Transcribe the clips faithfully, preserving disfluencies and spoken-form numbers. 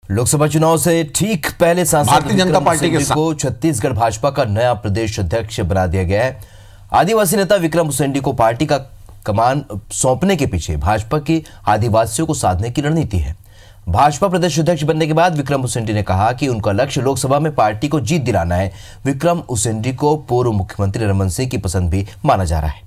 लोकसभा चुनाव से ठीक पहले सांसद भारतीय जनता पार्टी के को छत्तीसगढ़ भाजपा का नया प्रदेश अध्यक्ष बना दिया गया है। आदिवासी नेता विक्रम उसेंडी को पार्टी का कमान सौंपने के पीछे भाजपा की आदिवासियों को साधने की रणनीति है। भाजपा प्रदेश अध्यक्ष बनने के बाद विक्रम उसेंडी ने कहा कि उनका लक्ष्य लोकसभा में पार्टी को जीत दिलाना है। विक्रम उसेंडी को पूर्व मुख्यमंत्री रमन सिंह की पसंद भी माना जा रहा है।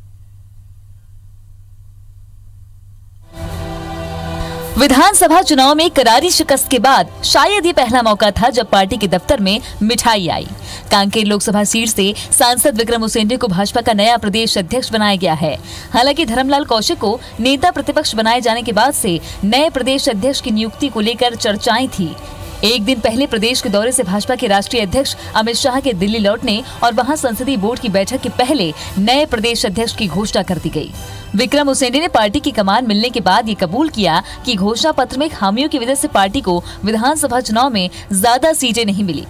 विधानसभा चुनाव में करारी शिकस्त के बाद शायद ये पहला मौका था जब पार्टी के दफ्तर में मिठाई आई। कांकेर लोकसभा सीट से सांसद विक्रम उसेंडी को भाजपा का नया प्रदेश अध्यक्ष बनाया गया है। हालांकि धर्मलाल कौशिक को नेता प्रतिपक्ष बनाए जाने के बाद से नए प्रदेश अध्यक्ष की नियुक्ति को लेकर चर्चाएं थी। एक दिन पहले प्रदेश के दौरे से भाजपा के राष्ट्रीय अध्यक्ष अमित शाह के दिल्ली लौटने और वहां संसदीय बोर्ड की बैठक के पहले नए प्रदेश अध्यक्ष की घोषणा कर दी गई। विक्रम उसेंडी ने पार्टी की कमान मिलने के बाद ये कबूल किया कि घोषणा पत्र में खामियों की वजह से पार्टी को विधानसभा चुनाव में ज्यादा सीटें नहीं मिली।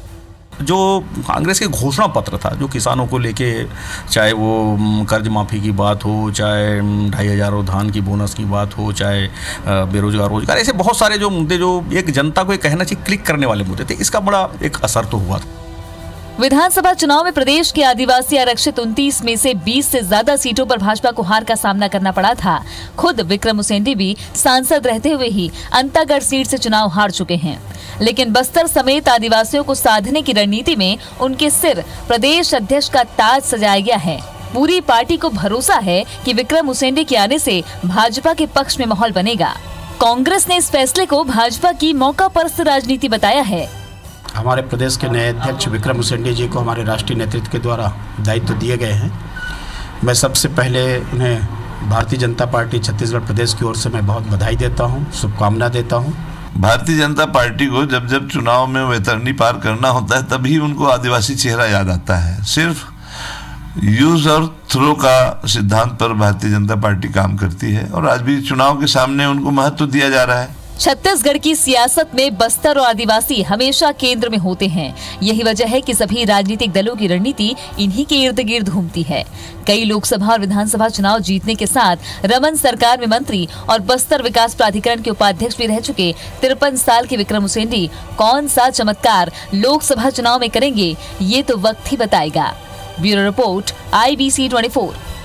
जो कांग्रेस के घोषणा पत्र था, जो किसानों को लेके, चाहे वो कर्ज माफी की बात हो, चाहे ढाई हजार धान की बोनस की बात हो, चाहे बेरोजगार रोजगार, ऐसे बहुत सारे जो मुद्दे जो एक जनता को एक कहना चाहिए क्लिक करने वाले मुद्दे थे, इसका बड़ा एक असर तो हुआ था। विधानसभा चुनाव में प्रदेश के आदिवासी आरक्षित उनतीस में से बीस से ज्यादा सीटों पर भाजपा को हार का सामना करना पड़ा था। खुद विक्रम उसेंडी भी सांसद रहते हुए ही अंतागढ़ सीट से चुनाव हार चुके हैं, लेकिन बस्तर समेत आदिवासियों को साधने की रणनीति में उनके सिर प्रदेश अध्यक्ष का ताज सजाया गया है। पूरी पार्टी को भरोसा है कि विक्रम उसेंडी के आने से भाजपा के पक्ष में माहौल बनेगा। कांग्रेस ने इस फैसले को भाजपा की मौका परस्त राजनीति बताया है। हमारे प्रदेश के नए अध्यक्ष विक्रम उसेंडी जी को हमारे राष्ट्रीय नेतृत्व के द्वारा दायित्व दिए गए हैं। मैं सबसे पहले उन्हें भारतीय जनता पार्टी छत्तीसगढ़ प्रदेश की ओर से मैं बहुत बधाई देता हूं, शुभकामना देता हूं। भारतीय जनता पार्टी को जब जब चुनाव में वैतरणी पार करना होता है तभी उनको आदिवासी चेहरा याद आता है। सिर्फ यूज और थ्रो का सिद्धांत पर भारतीय जनता पार्टी काम करती है और आज भी चुनाव के सामने उनको महत्व दिया जा रहा है। छत्तीसगढ़ की सियासत में बस्तर और आदिवासी हमेशा केंद्र में होते हैं। यही वजह है कि सभी राजनीतिक दलों की रणनीति इन्हीं के इर्द गिर्द घूमती है। कई लोकसभा और विधानसभा चुनाव जीतने के साथ रमन सरकार में मंत्री और बस्तर विकास प्राधिकरण के उपाध्यक्ष भी रह चुके तिरपन साल के विक्रम उसेंडी कौन सा चमत्कार लोकसभा चुनाव में करेंगे, ये तो वक्त ही बताएगा। Bureau report, I B C चौबीस।